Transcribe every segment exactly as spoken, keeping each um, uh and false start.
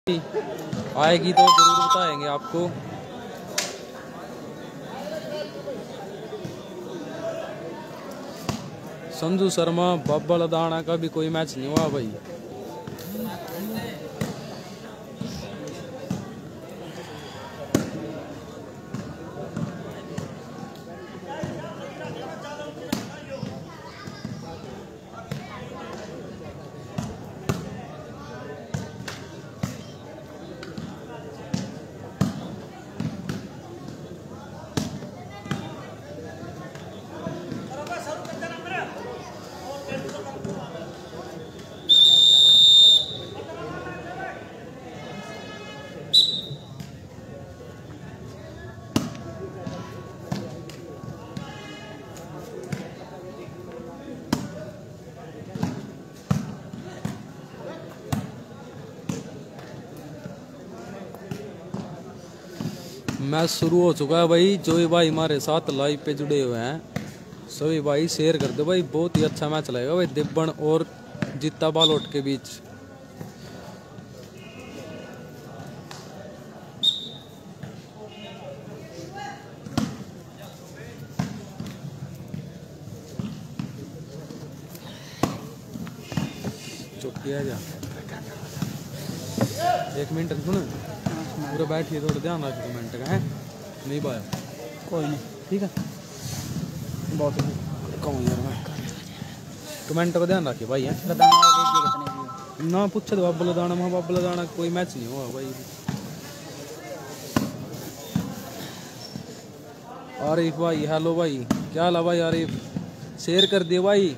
आएगी तो जरूर बताएंगे आपको। संजू शर्मा बाबा लदाना का भी कोई मैच नहीं हुआ भाई। मैच शुरू हो चुका है भाई। जो भी भाई हमारे साथ लाइव पे जुड़े हुए हैं सभी भाई शेयर कर दो भाई। बहुत ही अच्छा मैच लगेगा भाई दिब्बन और जित्ता बालोट के बीच। चुप किया जा एक मिनट सुन पूरा बैठिए थोड़ा ध्यान रखिए कमेंट का है नहीं भाई कोई नहीं ठीक है बहुत कौन यार मैं कमेंट का ध्यान रखिए भाई है ना पूछे तो बाबा लदाना वहाँ बाबा लदाना कोई मैच नहीं हुआ भाई। आरिफ भाई हेलो भाई क्या हाल है भाई आरिफ शेयर कर दिए भाई।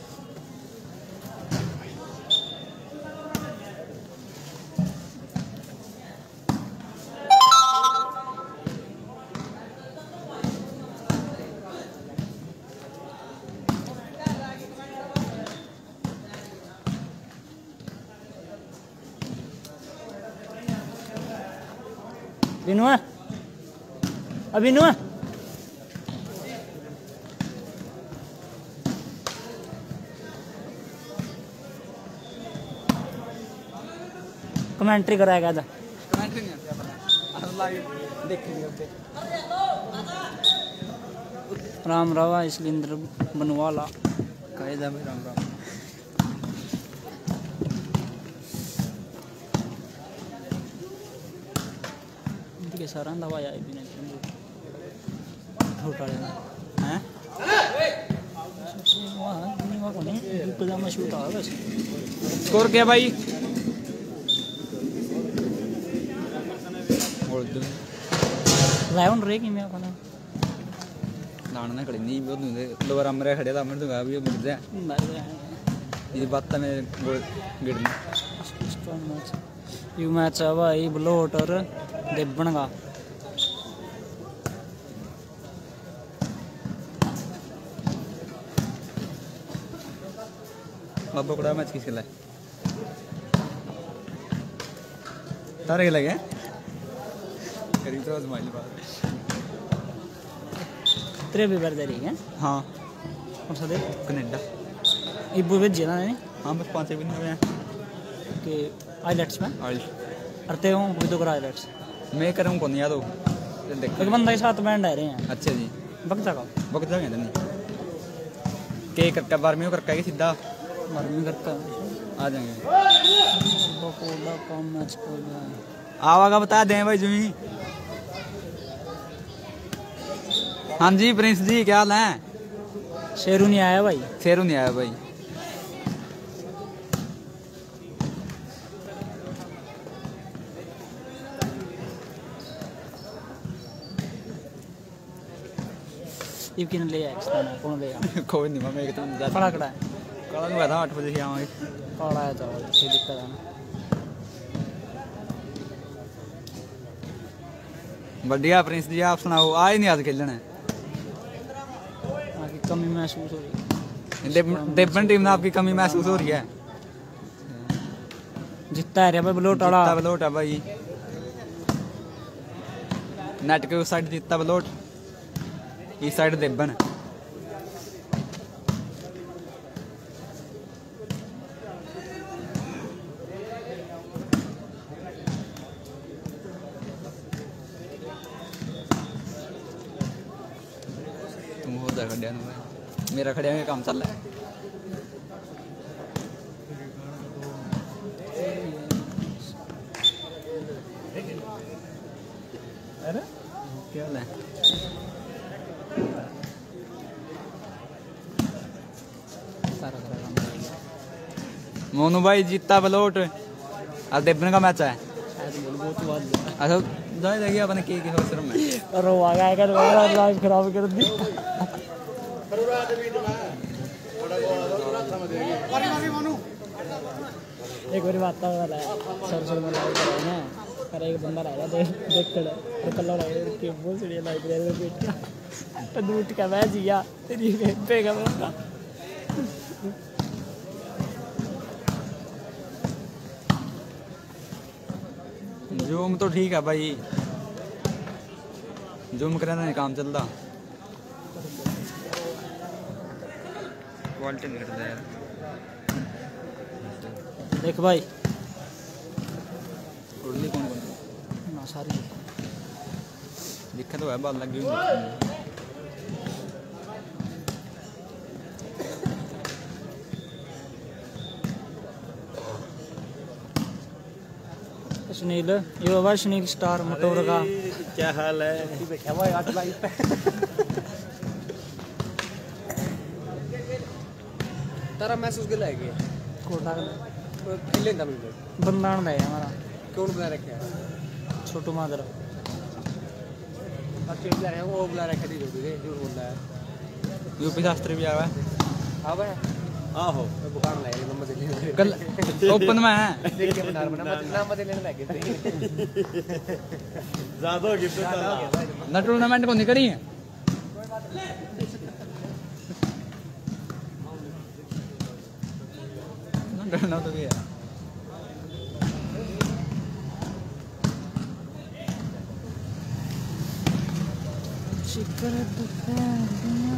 बिनुआ अभिनुआ कमेंट्री कराएगा था कमेंट्री नहीं आता लाइव देख लिया राम रावा इसलिंद्र बनवाला कायदा भाई राम राम के सारा दवा आई भी नहीं छोटा हैं वहां कोने पजामा शूट आ बस स्कोर क्या भाई और लाउन रे की मैं कोना लाना खड़ी नहीं बहुत लोअर हमरे खड़े था हमने तो गा भी मुड़ जा ये बात में गिरनी यू मैच है भाई ब्लोट और दिब्बन का बाबा कड़ा मैच किसके लिए तारे के लगे करीब तो स्माइल बात तेरे भी बार दे रही है हाँ कौन सा दे कनाडा इब्बू भेज ना नहीं हाँ बस पाँच दिन हुए हैं कि आइलेट्स में आइलेट्स करते हो कोई तो करा आइलेट्स मैं करूँ कौन याद हो एक बंदा के साथ बैंड आ रहे हैं। अच्छा जी बगता का बगता कहते नहीं के करका बारहवीं करका के सीधा बारहवीं करका आ जाएंगे आवागा बता दें भाई जुमी। हाँ जी प्रिंस जी क्या हाल है। शेरू नहीं आया भाई शेरू नहीं आया भाई ये किन ले आया कौन ले आया कोई नहीं मैं एक तो बड़ा कड़ा है कड़ा में था आठ बजे आवांगे कड़ा है तो कोई दिक्कत है ना बढ़िया प्रिंस जी आप सुनाओ आज नहीं आज खेलना है आपकी कमी महसूस हो रही है देवन टीम में आपकी कमी महसूस हो रही है। जितना है भाई बलोट वाला बलोट है भाई नेट के उस साइड जितना बलोट इस साइड देवन सा खड़िया मेरा खड़िया में काम चल रहा है अरे क्या है मोनू भाई जीता बलोट आज देवन का मैच है अच्छा जाए जाएगी अपने के के सिर्फ में और वो आ गया कर लाइफ खराब कर दी एक बार बात वाला है सर सर में लाइव कर रहे हैं पर एक बंदा रहेगा देख देख कर और कल रहेगा कि वो सीढ़ी लाइब्रेरी में बैठ के तो दूध का मैच जिया तेरी पे का बंदा जूम तो ठीक है भाई जूम करना नहीं काम चलता क्वालिटी नहीं करता यार देख भाई उड़ली कौन कौन ना सारी दिक्कत तो है बाल लग गई सुनील ये बाबा सुनील स्टार मोटोर का क्या हाल है बैठा हुआ है आठ लाइफ पे तारा मैसेज के लाएगे कोटा खेले था बिल्कुल बंदा है हमारा कौन बुला रखे है छोटू मादर अच्छे बुला रहे हैं वो बुला रखे थे जो भी जो बोल रहा है यूपी शास्त्री भी आवा है अब है आहो बुखार लाए नंबर दे ले कल ओपन में है देख के बना बना नंबर दे लेने लगे ज्यादा हो गया ना टूर्नामेंट को नहीं करी है ना डरना तो भी है शिकर दुपहर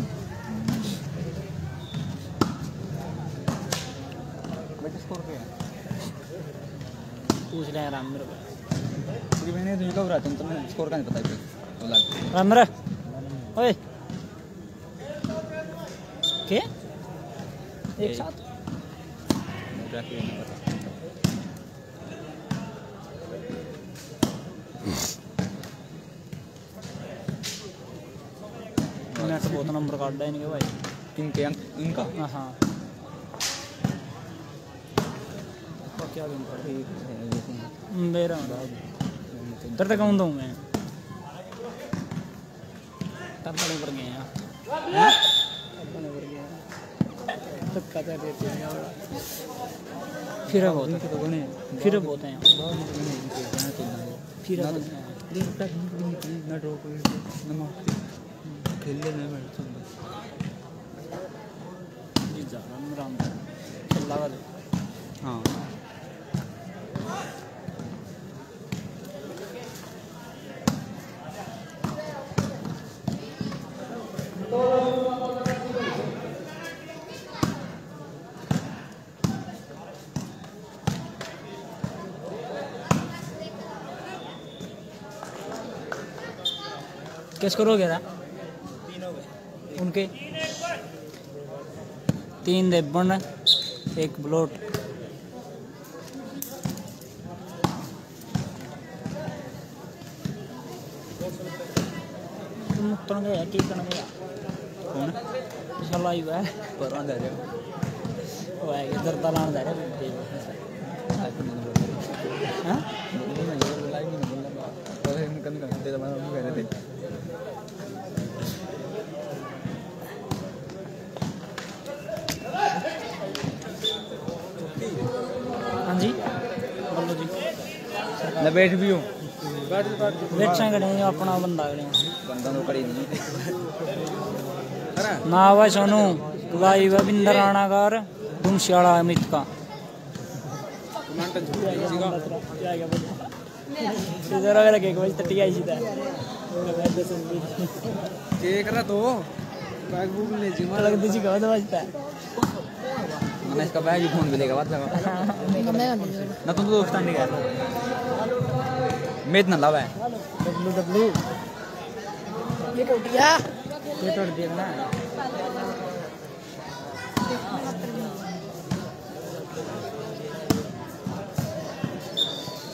स्कोर पे है पूछ रहे हैं राम मेरे को क्योंकि मैंने तो कब रहा तुम तुम्हें स्कोर का नहीं पता है बोला राम मेरे ओए के एक साथ ट्रैफिक नहीं पता मैं तो बहुत नंबर काट रहा है इनके भाई किनके इनका हाँ क्या दिन पड़ा मेरा इधर तक आऊँ मैं तब तक ऊपर गए हैं फिर बहुत फिर बहुत हैं फिर खेलने में राम खेला वाले हाँ किस करोगे था उनके तीन देवन एक ब्लोट तुम गया की करना गया कौन पिछला लाइव है पर दे रहे वो है इधर तलान दे रहे हां लाइव नहीं बोल रहा और हम कम करते थे हम कह रहे थे हाँ जी बोलो जी मैं बैठ भी हूँ बैठा खड़े हैं अपना बंदा खड़े बंदा तो कड़ी नहीं ना भाई सोनू लाइव है बिंदर राणागार तुम श्याला अमित का इधर अगर केक बज टटी आई सीधा केक रहा तो बैग बुक ले जी अलग दिसी का बजता है मैंने इसका बैग ही फोन पे लेगा बात लगा ना तुम तो दोस्त नहीं गया मैं इतना लावा है डब्लू डब्लू ये टूट गया ये टूट दिया ना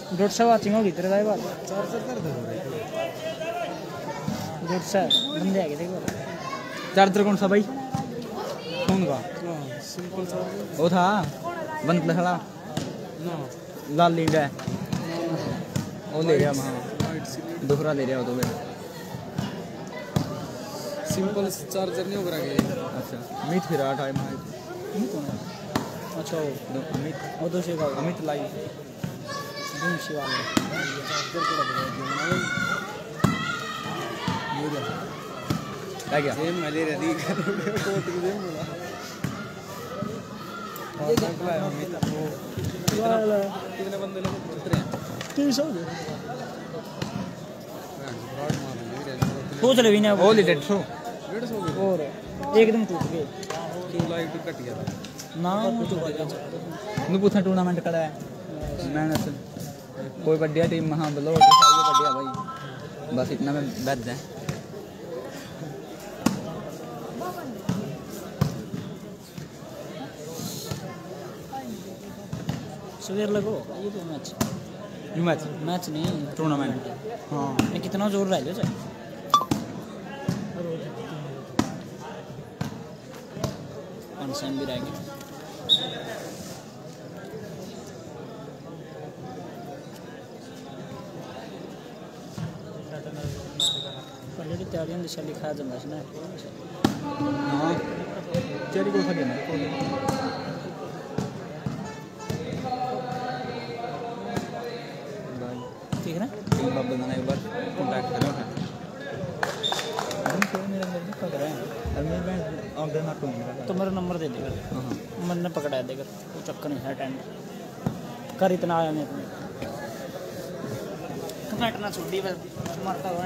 डेढ़ सौ वाचिंग होगी तेरे भाई बात चार्जर कर दो डेढ़ सौ बंदे आ गए देखो चार्जर कौन सा भाई फोन का सिंपल चार्जर वो था वन प्लस वाला ना लाल लीड है वो ले गया वहाँ वाइट सिलेक्ट दूसरा ले रहा हो तो फिर सिंपल चार्जर नहीं होगा ये अच्छा अमित फिर आठ आए वहाँ नहीं कौन है अच्छा वो दो- अमित वो दो शेगा अमित लाई दिन शिवा चार्जर को लगा दिया ये रहा रह गया जेम वाले रेडी कर कोट की जेम बोला और निकला है अमित वो कितने बंदे लोग उतरे हैं तीन सौ रॉड मार रहे हैं सोच ले भी ना वो ले डेढ़ सौ डेढ़ सौ के और एकदम टूट गए टू लाइट कट गया था ना टूट गया नु पूछा टूर्नामेंट करा है मैंने से कोई बढ़िया टीम वहाँ बोलो सारी बढ़िया भाई बस इतना में बैठ जाए सवेर लगो ये तो मैच यू मैच मैच नहीं टूर्नामेंट हाँ ये कितना जोर रह लो चाहे सेम भी रहेंगे पहले की तैयारियां दिशा लिखा जाता है ना हाँ चेरी को खड़ी है ठीक है ना टीम बाप बनाने के बाद कॉन्टैक्ट करो है मेरा नंबर पकड़ रहा है और मेरे बैंक ऑर्डर ना कोई तो मेरा नंबर दे देगा हाँ हाँ मैंने पकड़ा देगा कोई चक्कर नहीं है टेंट कर इतना आया नहीं अपने बैठना छुट्टी बस मरता हुआ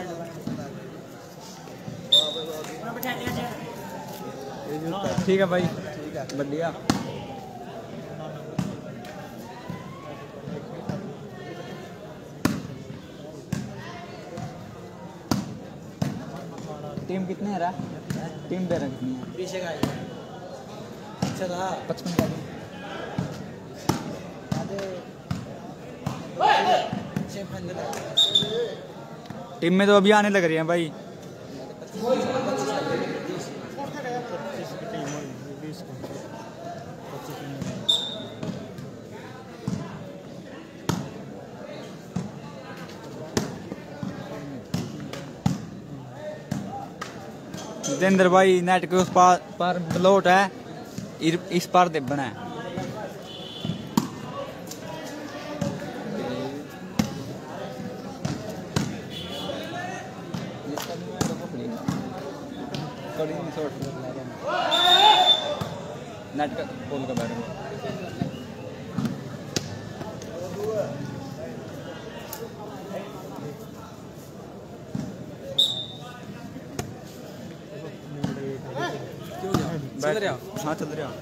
ठीक है भाई बढ़िया टीम कितने है रहा टीम दे रखनी है पीछे का अच्छा था पचपन का टीम में तो अभी आने लग रही है भाई जितेंद्र भाई नेट के उस पार पर ब्लोट है इर- इस पार देबना है नेट का पोल का बारे में क्यों गया चल रहा हाँ चल रहा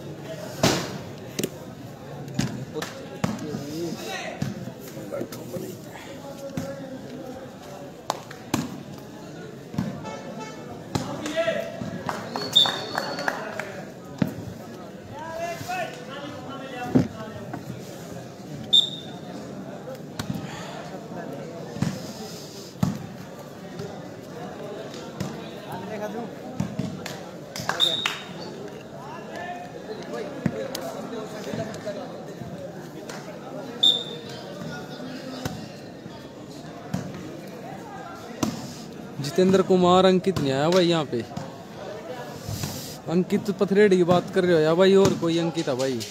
जितेंद्र कुमार अंकित नहीं आया भाई यहाँ पे अंकित पथरेड़ी की बात कर रहे हो या भाई और कोई अंकित है भाई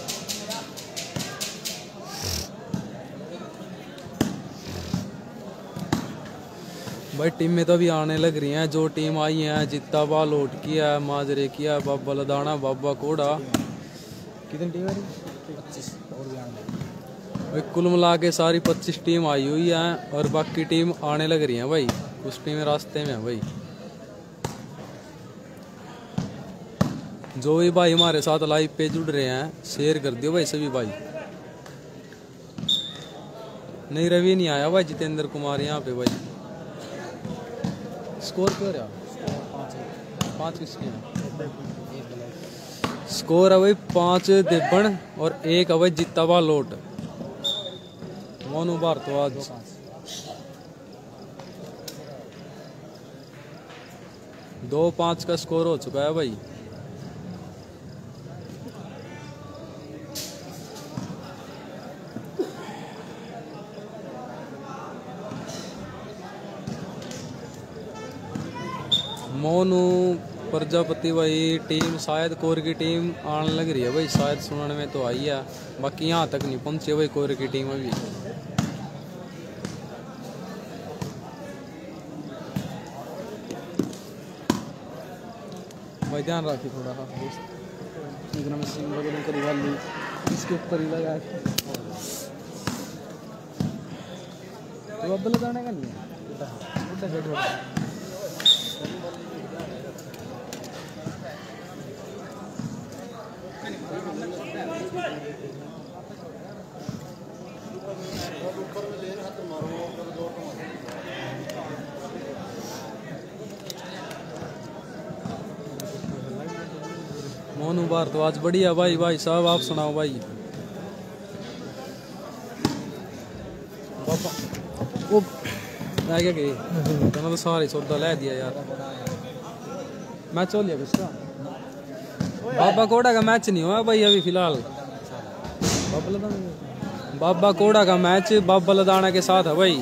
भाई टीम में तो अभी आने लग रही हैं जो टीम आई है जित्ता बालोट किया है माजरे किया बाबा लदाना बाबा कोड़ा कितनी टीम है पच्चीस और भी आने भाई कुल मिला के सारी पच्चीस टीम आई हुई है और बाकी टीम आने लग रही हैं भाई कुछ टीम रास्ते में है भाई जो भी भाई हमारे साथ लाइव पे जुड़ रहे हैं शेयर कर दियो भाई सभी भाई नहीं रवि नहीं आया भाई जितेंद्र कुमार यहाँ पे भाई स्कोर क्यों रहा पाँच किसके हैं स्कोर है भाई पाँच देबन और एक है भाई जित्ता बालोट मोनू भारद्वाज। दो पाँच का स्कोर हो चुका है भाई। मोनू प्रजापति भाई टीम शायद कोर की टीम आने लग रही है भाई, शायद सुनने में तो आई है, बाकी यहाँ तक नहीं पहुंची भाई कोर की टीम अभी। भाई ध्यान रखिए थोड़ा सा एकदम इसके ऊपर ही लगा तो अब लगाने का नहीं है। मोनू भारद्वाज बढ़िया भाई। भाई साहब आप सुनाओ भाई। वो आ गया कि तो सारे सौदा ले दिया यार। मैच हो लिया किसका? बाबा कोड़ा का मैच नहीं हुआ भाई अभी फिलहाल। बाबा लदाना बाबा कोड़ा का मैच बाबा लदाना के साथ है भाई।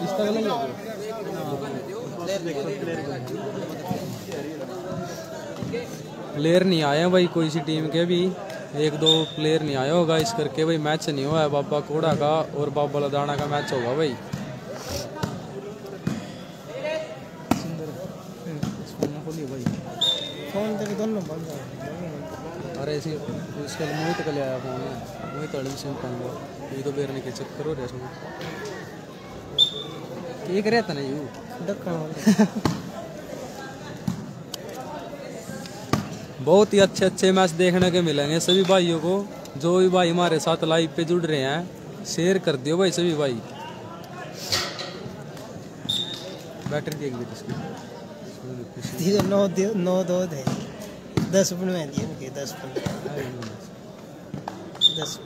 प्लेयर नहीं आए हैं भाई कोई सी टीम के भी, एक दो प्लेयर नहीं आया होगा, इस करके भाई मैच नहीं हुआ है बाबा कोड़ा का और बाबा लदाना का मैच होगा भाई। अरे इसी इसका मुँह तक ले आया फोन है वही तो एडमिशन पाऊंगा ये तो बेरने के चक्कर हो रहे हैं एक रहता ना यू बहुत ही अच्छे अच्छे मैच देखने के मिलेंगे सभी भाइयों को। जो भी भाई हमारे साथ लाइव पे जुड़ रहे हैं शेयर कर दियो भाई सभी भाई। बैटरी देख ली नौ नौ दो थे दस बनवा दिए उनके दस दस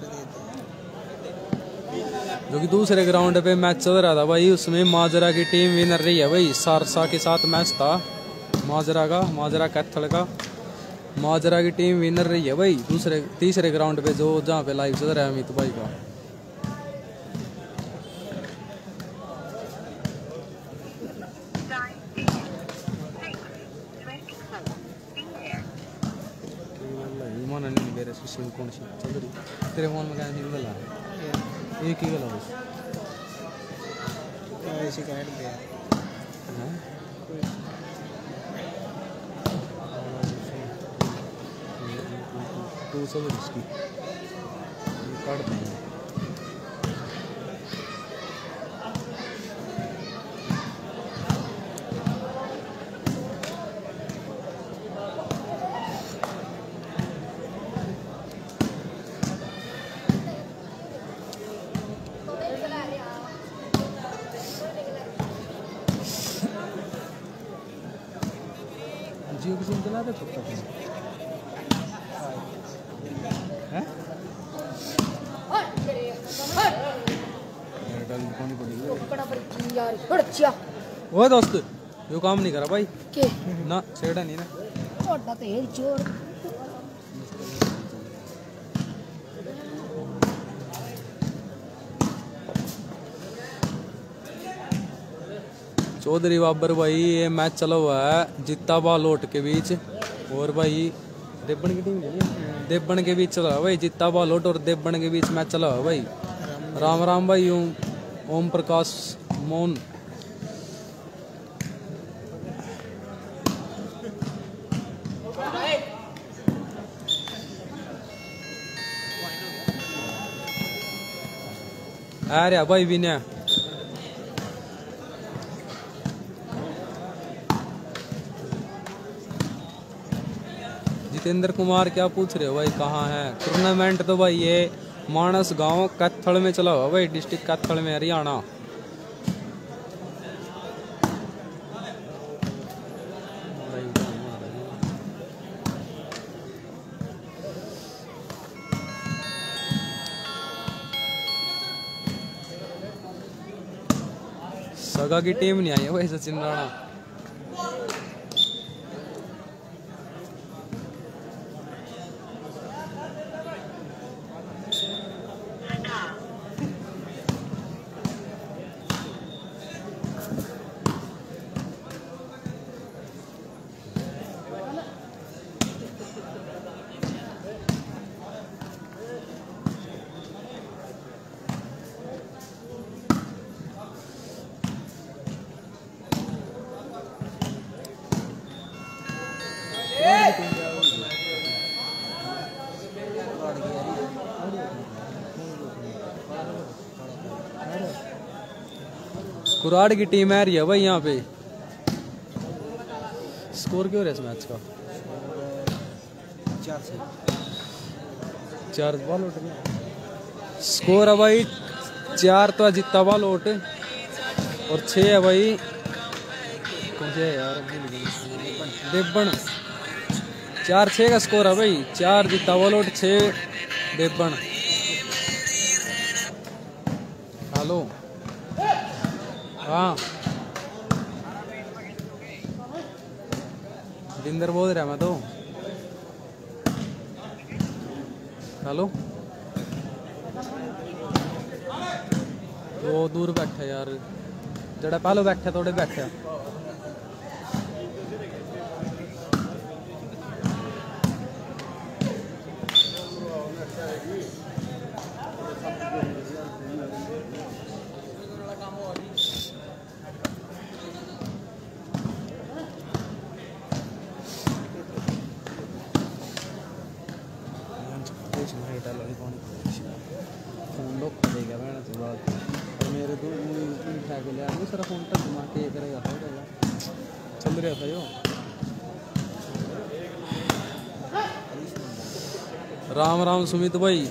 जो कि दूसरे ग्राउंड पे मैच चल रहा था भाई, उसमें माजरा की टीम विनर रही है भाई। सारसा के साथ मैच था माजरा का, माजरा कैथल का। माजरा की टीम विनर रही है भाई दूसरे तीसरे ग्राउंड पे जो जहाँ पे लाइव चल रहा है अमित भाई का। कौन सी चल रही तेरे फोन में? क्या सिम गला है? एक ही गला बस ऐसी का ऐड पे है टू सौ इसकी काट देंगे। जियो की सिम चला दे पक्का है वो दोस्त यो काम नहीं करा भाई के ना सेड़ा नहीं ना छोटा तो है चोर। चौधरी बाबर भाई ये मैच चला हुआ है जित्ता बालोट के बीच और भाई देवबन की टीम देवबन के बीच चला हुआ भाई। जित्ता बालोट और देवबन के बीच मैच चला हुआ भाई। राम राम भाई ओम ओम प्रकाश मोहन। अरे भाई विनय जितेंद्र कुमार क्या पूछ रहे हो भाई कहाँ है? टूर्नामेंट तो भाई ये मानस गांव कैथल में चला हुआ भाई, डिस्ट्रिक्ट कैथल में हरियाणा। सगा की टीम नहीं आई है भाई सचिन राणा। कुराड़ की टीम आ रही है भाई यहाँ पे। स्कोर क्यों है इस मैच का? चार से चार बॉल आउट में स्कोर है भाई। चार तो जीता बॉल आउट और छः है भाई कौन से है यार देवबन। चार छः का स्कोर है भाई। चार जीता बॉल आउट छः देवबन। हेलो हाँ जिंदर बोल रहा मैं तो। हेलो वो दूर बैठा यार जड़ा पहले बैठा थोड़े बैठा। फोन लोग देगा मैंने तो बात मेरे तो उठा के लिया दूसरा फोन तक घुमा के करेगा था चल रहा था यो। राम राम सुमित भाई।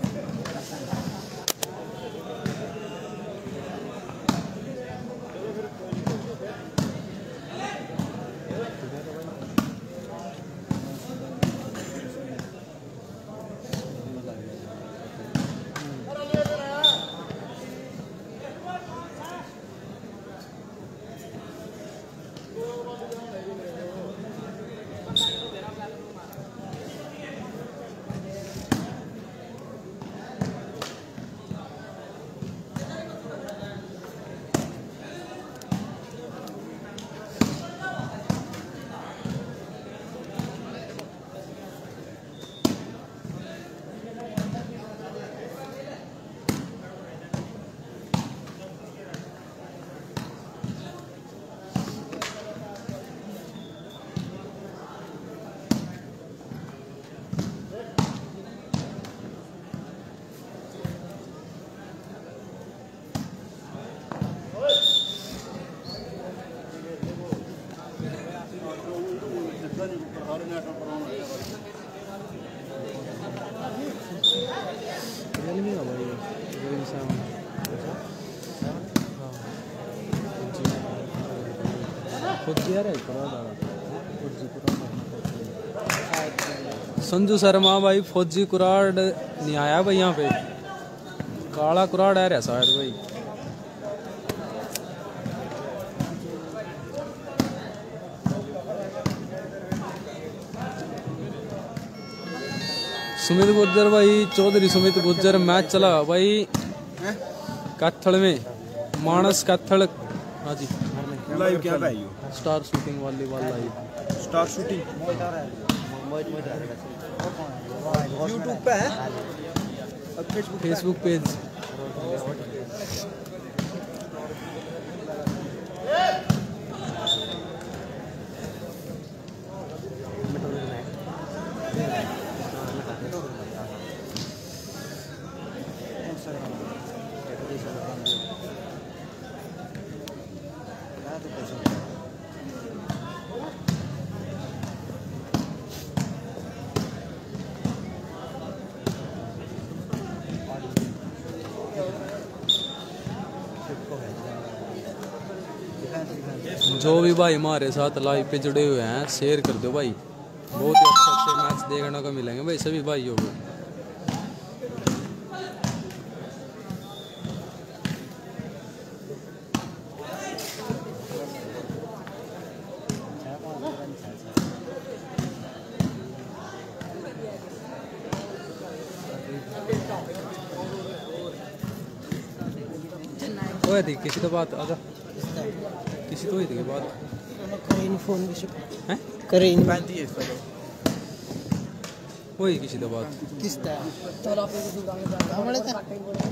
रियलमी का भाई रियलमी सेवन खुद जी आ रहा है संजू शर्मा भाई फौजी कुराड़ नहीं आया भाई यहाँ पे। काला कुराड़ आ रहा है शायद भाई। सुमित गुर्जर भाई चौधरी सुमित गुर्जर मैच चला भाई कैथल में मानस कैथल। हाँ जी लाइव क्या भाई स्टार शूटिंग वाली वाला लाइव स्टार शूटिंग यूट्यूब पे है फेसबुक पेज। जो भी भाई हमारे साथ लाइव पे जुड़े हुए हैं शेयर कर दो भाई। बहुत ही अच्छे अच्छे मैच देखने को मिलेंगे भाई सभी भाइयों को। ओए थी किसी तो बात आजा किसी तो ही थी बात करें फोन हैं करें पैंती है इसका वही किसी तो बात किस तरह काम वाले था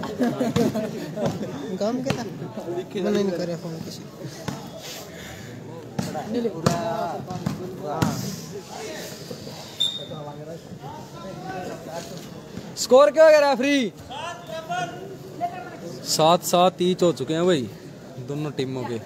काम के था मैंने नहीं करे फोन किसी स्कोर क्या हो गया रेफरी सात सात ईच हो चुके हैं भाई दोनों टीमों के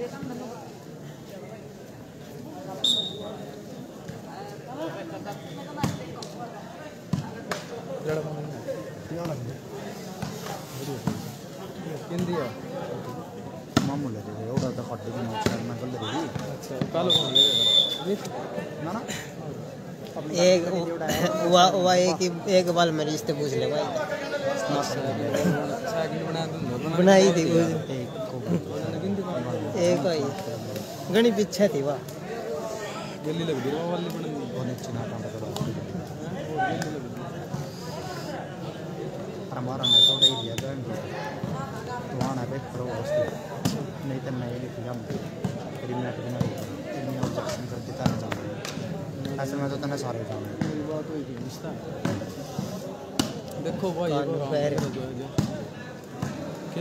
मामूल है वो तो खट्टे में करना कर लेगी अच्छा कल कौन लेगा ना ना एक वा वा एक एक बाल मेरे इससे पूछ ले भाई साइकिल बना दूंगा बनाई थी वो एक भाई घनी पीछे थी वाह गली लग गई वो वाली बना होने चना कांटा करो हमारा ने तो नहीं दिया तो तो आना पे करो उसको नहीं तो मैं लिख दिया क्रिमिनल बना इन्हें ऑब्जेक्शन कर देता है जाने ऐसे में तो तने सारे जाने बात हुई थी रिश्ता देखो भाई के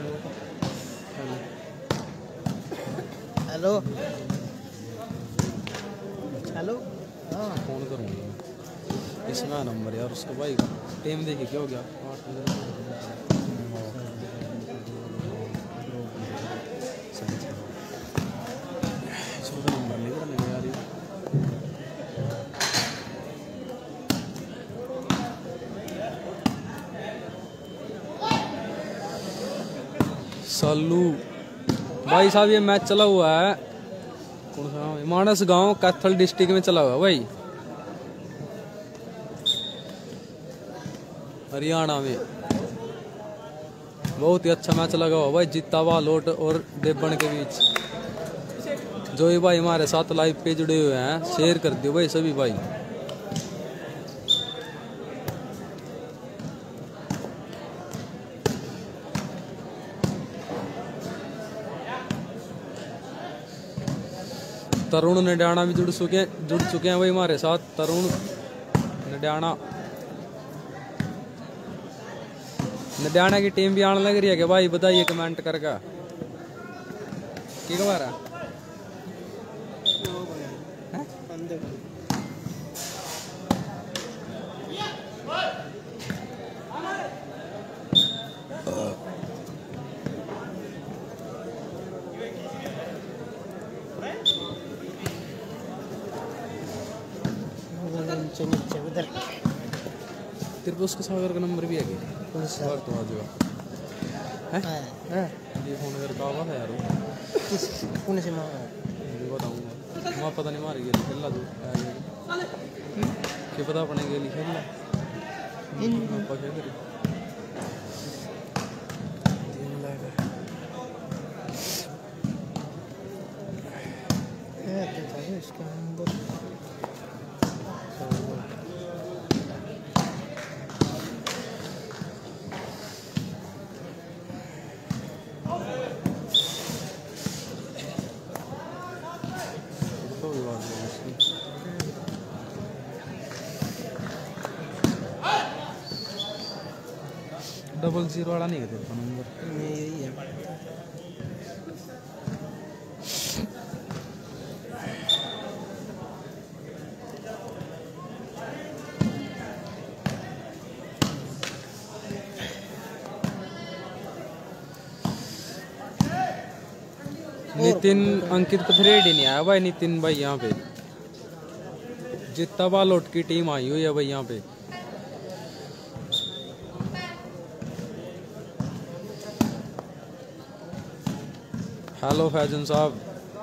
हेलो हेलो हाँ फोन करूँगा इसमें नंबर यार उसको भाई टीम देखिए क्या हो गया नंबर नहीं करने यार सालू भाई साहब ये मैच चला हुआ है कौन सा मानस गांव कैथल डिस्ट्रिक्ट में चला हुआ है भाई हरियाणा में बहुत ही अच्छा मैच लगा हुआ भाई जित्तावा लोट और देवबन के बीच जो ही भाई हमारे साथ लाइव पे जुड़े हुए हैं शेयर कर दियो भाई सभी भाई तरुण नडियाना भी जुड़ चुके जुड़ चुके हैं भाई हमारे साथ तरुण नडियाना नडियाना की टीम भी आने लग रही है कि भाई बताइए कमेंट करके की खबर है नीचे नीचे उधर तेरे को उसके सागर का नंबर भी है क्या कौन सा और तो आ जाएगा हैं है ये फोन कर का है यार वो किस कौन से मां मुझे बताऊंगा वहाँ पता नहीं मार गया खेल ला तू क्या पता अपने के लिए खेल ला पापा क्या करे है तो था इसका नंबर डबल जीरो वाला नहीं है तेरे का नंबर यही है नितिन अंकित पथरेडी नहीं आया भाई नितिन भाई यहाँ पे जितना बालोट की टीम आई हुई है भाई यहाँ पे हेलो फैजन साहब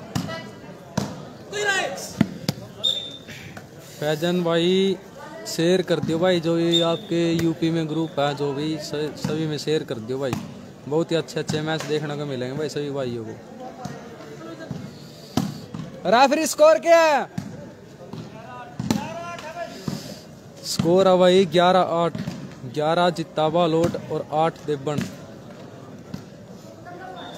फैजन भाई शेयर कर दियो भाई जो भी आपके यूपी में ग्रुप है जो भी सभी में शेयर कर दियो भाई बहुत ही अच्छे अच्छे मैच देखने को मिलेंगे भाई सभी भाइयों को रेफरी स्कोर क्या है स्कोर है भाई ग्यारह आठ ग्यारह जित्ता बालोट और आठ देवबन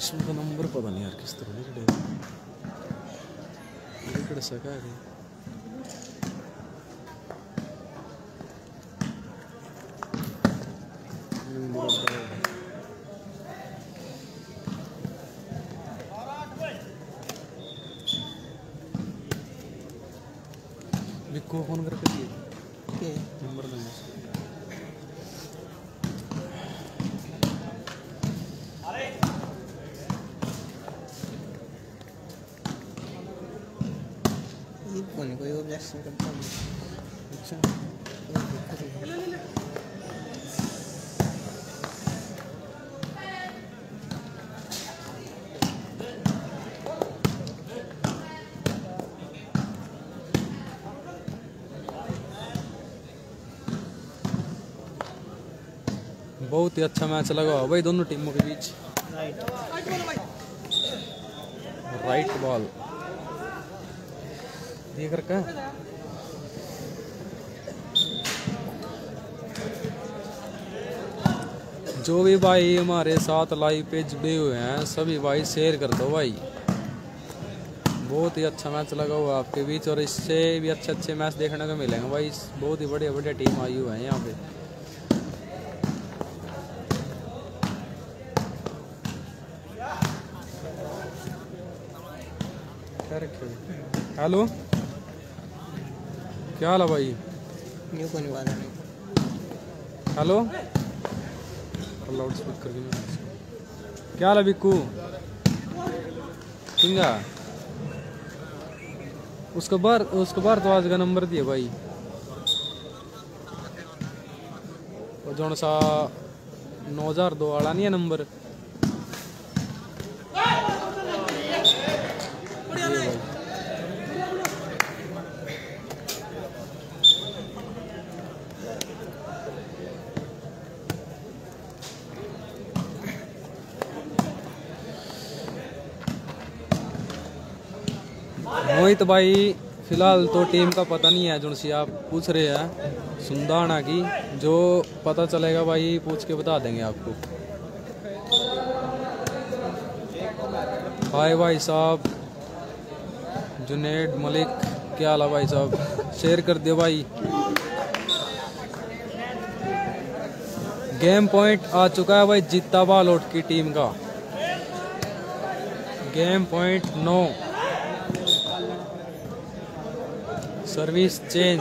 इसमें का नंबर पता नहीं यार किस तरह निकले निकल सका है विक्को फोन करके दिए नंबर देना कोई कोई ऑब्जेक्शन करता है। अच्छा बहुत ही अच्छा मैच लगा भाई दोनों टीमों के बीच। राइट बॉल ये कर का जो भी भाई हमारे साथ लाइव पे जुड़े हुए हैं सभी भाई शेयर कर दो भाई। बहुत ही अच्छा मैच लगा हुआ आपके बीच और इससे भी अच्छे अच्छे मैच देखने को मिलेंगे भाई। बहुत ही बढ़िया बढ़िया टीम आई हुई है यहाँ पे। हेलो क्या हाल है भाई? हेलो लाउड स्पीकर क्या हाल है बिक्कू? किंगा उसको बार उसको बार तो आज का नंबर दिया भाई और जो सा नौ हजार दो वाला नहीं है नंबर। मोहित भाई फिलहाल तो टीम का पता नहीं है जो सी आप पूछ रहे हैं सुंदाना की। जो पता चलेगा भाई पूछ के बता देंगे आपको। हाय भाई साहब जुनेद मलिक क्या हाल है भाई साहब? शेयर कर दियो भाई। गेम पॉइंट आ चुका है भाई जीता बालोट की टीम का। गेम पॉइंट नौ सर्विस चेंज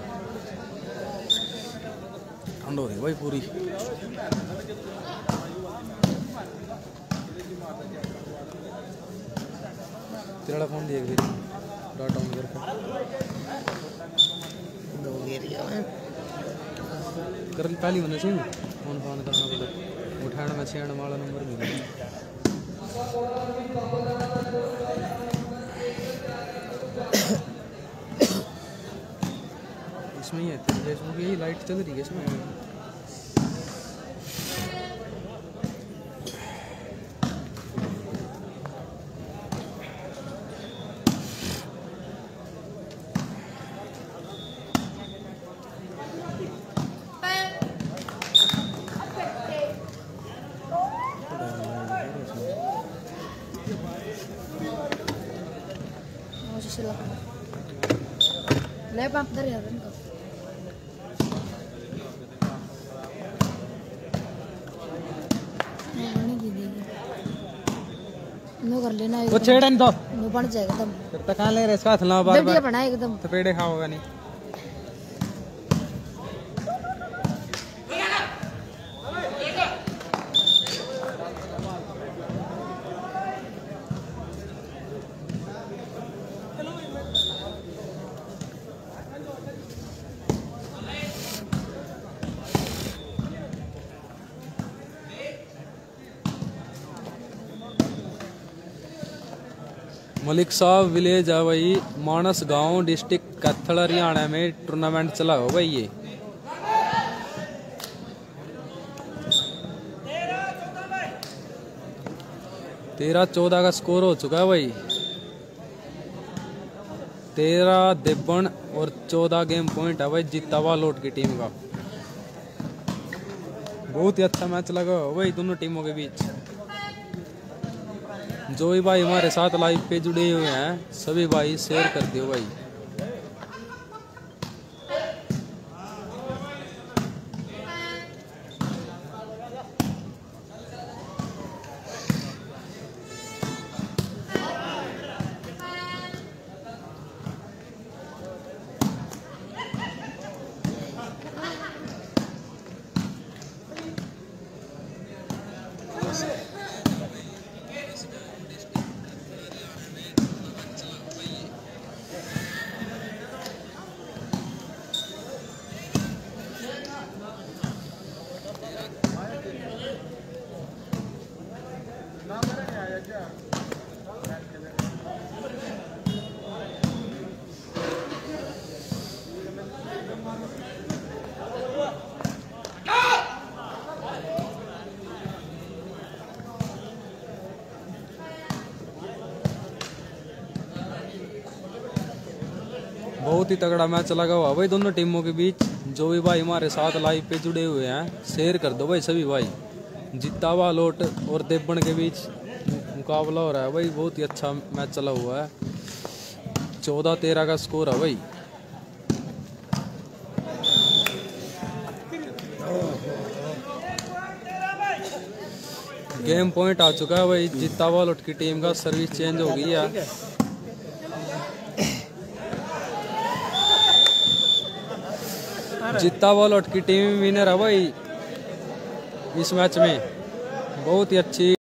ठंड हो रही भाई पूरी। तेरा फोन देख दे डाटा ऑन करके कर पहली होना चाहिए फोन फोन करना पड़ता उठाना में छियानवे वाला नंबर मिल इसमें ही है इसमें यही लाइट चल रही है इसमें। ले पाप दर यार इनको नहीं दीदी नो कर लेना वो छेड़न दो नो बन जाएगा एकदम तब तक कहां ले रहे इसका हाथ लाओ बार बार बना एकदम तो पेड़े खाओगा नहीं। मलिक साहब विलेज है भाई मानस गांव डिस्ट्रिक्ट कैथल हरियाणा में टूर्नामेंट चला हो भाई। ये तेरह चौदह का स्कोर हो चुका है भाई। तेरह दिब्बन और चौदह गेम पॉइंट है भाई जीतावा लोट की टीम का। बहुत ही अच्छा मैच लगा हो भाई दोनों टीमों के बीच। जो भी भाई हमारे साथ लाइव पे जुड़े हुए हैं सभी भाई शेयर कर दियो भाई। बहुत ही तगड़ा मैच लगा हुआ भाई दोनों टीमों के बीच। जो भी भाई हमारे साथ लाइव पे जुड़े हुए हैं शेयर कर दो भाई सभी भाई। जितावा लोट और देवबन के बीच मुकाबला हो रहा है भाई। बहुत ही अच्छा मैच चला हुआ है। चौदह तेरह का स्कोर है भाई। गेम पॉइंट आ चुका है भाई। जितावा लोट की टीम का सर्विस चेंज हो गई है। जितावा लोट की टीम विनर है भाई इस मैच में। बहुत ही अच्छी